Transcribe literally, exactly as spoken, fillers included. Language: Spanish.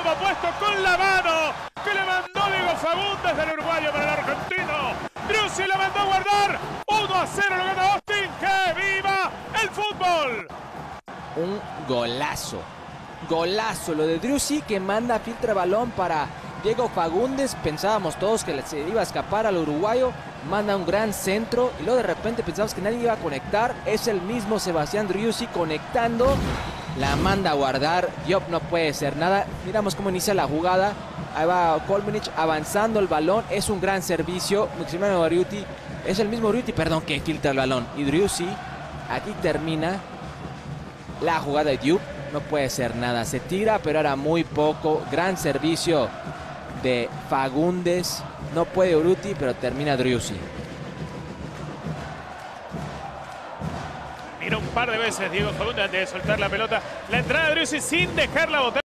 mismo puesto con la mano que le mandó Diego Fagundes del uruguayo para el argentino. Driussi la mandó a guardar. uno a cero lo gana Austin. ¡Que viva el fútbol! Un golazo. Golazo lo de Driussi, que manda, filtra balón para Diego Fagundes. Pensábamos todos que se iba a escapar al uruguayo. Manda un gran centro y luego de repente pensamos que nadie iba a conectar. Es el mismo Sebastián Driussi conectando. La manda a guardar. Diop no puede hacer nada. Miramos cómo inicia la jugada. Ahí va Kolmanic avanzando el balón. Es un gran servicio. Maximiliano Arriuti. Es el mismo Arriuti, perdón, que filtra el balón. Y Driussi, aquí termina la jugada de Diop. No puede hacer nada. Se tira, pero era muy poco. Gran servicio de Fagundes. No puede Urruti, pero termina Driussi. Mira un par de veces Diego Fagundes antes de soltar la pelota. La entrada de Driussi sin dejarla botar.